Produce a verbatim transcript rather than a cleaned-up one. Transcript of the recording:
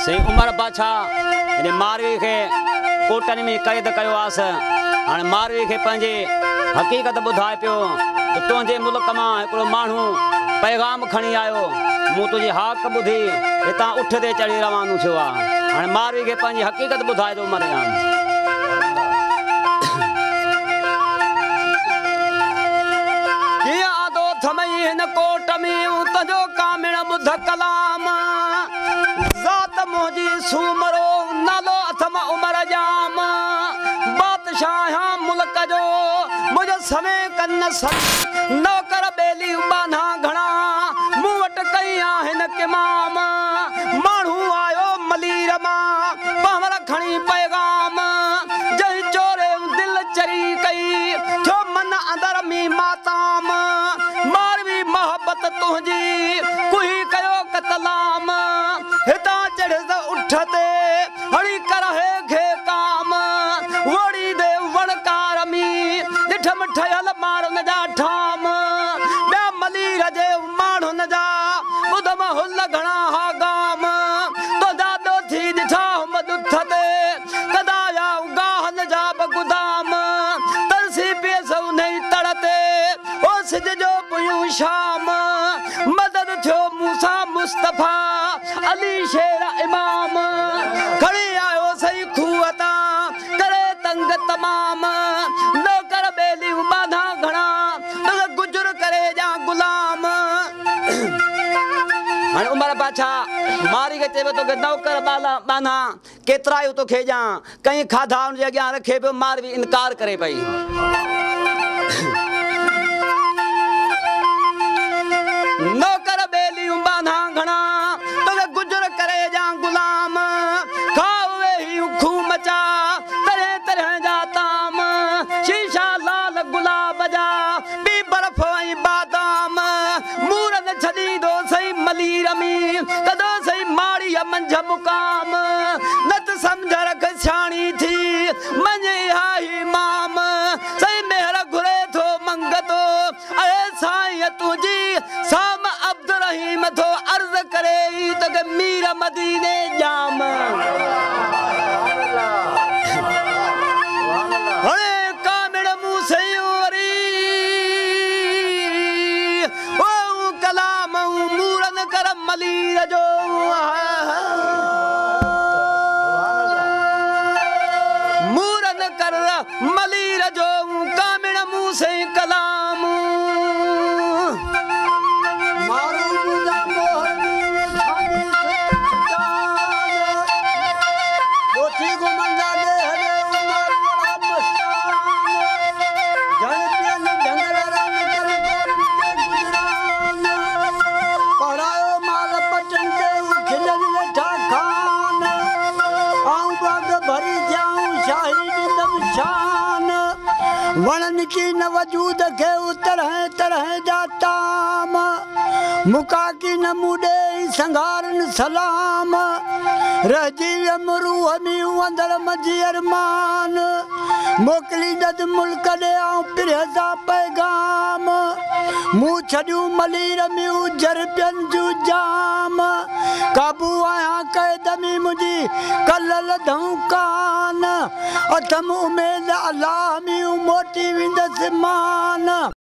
से उमर बादशाह इन मारवी के कोटन में कैद कयो आस हाणे मारवी के पंहिंजे हकीकत ॿुधाए पियो त तुंहिंजे मुल्क मां हिकिड़ो माण्हू पैगाम खणी आयो मूं तुंहिंजी हाक ॿुधी हितां उठ ते चढ़ी रवानो थियो आहे हाणे मारवी के पंहिंजी हकीकत ॿुधाए थो उमर जान कीअं आदो थमई हिन कोट में तुंहिंजो कामिण ॿुध कलाम ज़ात मुंहिंजी सूमरो नालो अथम उमर जाम बादशाह मुल्क जो मुंहिंजो समय कन सर नौकर बेली बाना घणा मूं वटि कई आहिनि किमाम माण्हू आयो मलीर मां पहवर खणी पैगाम जंहिं चोरे दिल चरी कई थियो मन अंदर में माताम मारवी मोहब्बत तुंहिंजी कुही कयो कतलाम हितां चढ़ उठ ते हड़ी करहे खे काम वड़ी दे वणकार में ॾिठम ठयल मारन जा ठाम ॿिया मलीर जे माण्हुनि जा ॿुधम हुल घणा हा गाम तो दादो थी ॾिठा हुमद उथ ते कदाया गाहन जा ब गुदाम तरसी पियस उन तड़ ते ओ सिज जो पुयूं शाम मदद थियो मूसा मुस्तफा अली शेर इमाम खड़ी आयो सही खूह तां करे तंग तमाम नौकर बेली बाधा घणा गुजर करे जा गुलाम हाणे उमर बादशाह मारी के चवे तो के नौकर बाला बाना केतरा तो खेजा कहीं खाधा उन जे अॻियां रखे पियो मारवी इनकार करे पई नौकर बेली बाना घणा तो गुजर करे जा गुलाम खावे ही खूह मचा तरह तरह जा ताम शीशा लाल गुलाब जा बी बर्फ ऐं बादाम मूरन छदी दो सही मलीर में कदो सही माड़ी मंझ मुकाम नत समझ रख छाणी थी मंझे हाई माम सही मेहर घुरे थो मंगतो अरे साईं तुझी साम अब्द रहीम थो अर्ज करे तो के मीर मदीने जाम हणे कामिण मूं सयूरी ओ कलाम मूरन कर मलीर जो मूरन कर मलीर जो कामिण मूं से कलाम वणन की न वजूद के तरह तरह जा ताम मुका की न मुडे संगारन सलाम रजी रूह में अंदर मजी अरमान मोकली दद मुल्क दे आऊं पिरजा पैगाम मुंह छड़ियूं मलीर में जर पियन जू जाम काबू आया कैद में मुझी कलल धऊं कान अथम उमेद अल्लाह में मोटी विंदस मान।